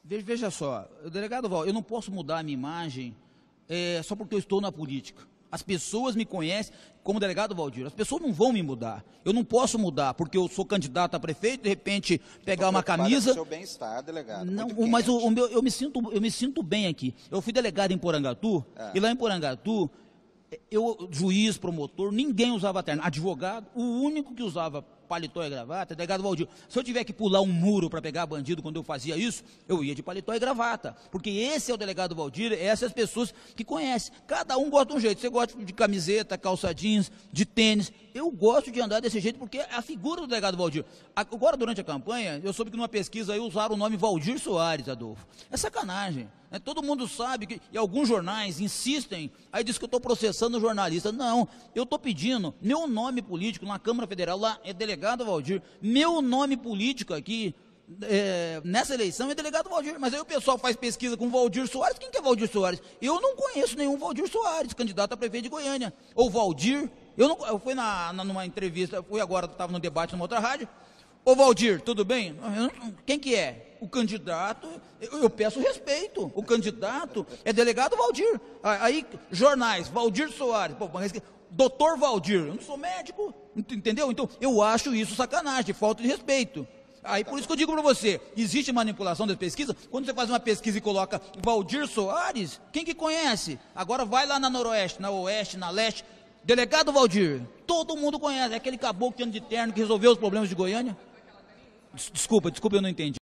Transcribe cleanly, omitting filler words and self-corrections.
Veja só, delegado Val, eu não posso mudar a minha imagem só porque eu estou na política. As pessoas me conhecem como delegado Valdir. As pessoas não vão me mudar. Eu não posso mudar porque eu sou candidato a prefeito, de repente pegar uma camisa. Seu bem-estar, delegado. Não, mas eu me sinto bem aqui. Eu fui delegado em Porangatu e lá em Porangatu juiz, promotor, ninguém usava terno. Advogado, o único que usava paletó e gravata, delegado Valdir. Se eu tiver que pular um muro para pegar bandido quando eu fazia isso, eu ia de paletó e gravata. Porque esse é o delegado Valdir, essas pessoas que conhecem. Cada um gosta de um jeito. Você gosta de camiseta, calça jeans, de tênis. Eu gosto de andar desse jeito porque é a figura do delegado Valdir. Agora, durante a campanha, eu soube que numa pesquisa aí usaram o nome Valdir Soares, Adolfo. É sacanagem. Todo mundo sabe que, e alguns jornais insistem, aí diz que eu estou processando o jornalista. Não, eu estou pedindo, meu nome político na Câmara Federal, lá é delegado Valdir, meu nome político aqui, nessa eleição é delegado Valdir, mas aí o pessoal faz pesquisa com Valdir Soares. Quem que é Valdir Soares? Eu não conheço nenhum Valdir Soares, candidato a prefeito de Goiânia, ou Valdir, eu fui numa entrevista, fui agora, estava no debate numa outra rádio. Ô Valdir, tudo bem? Quem que é? O candidato, eu peço respeito, o candidato é delegado Valdir. Aí, jornais, Valdir Soares, pô, mas doutor Valdir, eu não sou médico, entendeu? Então, eu acho isso sacanagem, falta de respeito. Aí, por isso que eu digo para você, existe manipulação das pesquisas, quando você faz uma pesquisa e coloca Valdir Soares, quem que conhece? Agora vai lá na Noroeste, na Oeste, na Leste, delegado Valdir, todo mundo conhece, é aquele caboclo que anda de terno que resolveu os problemas de Goiânia. Desculpa, eu não entendi.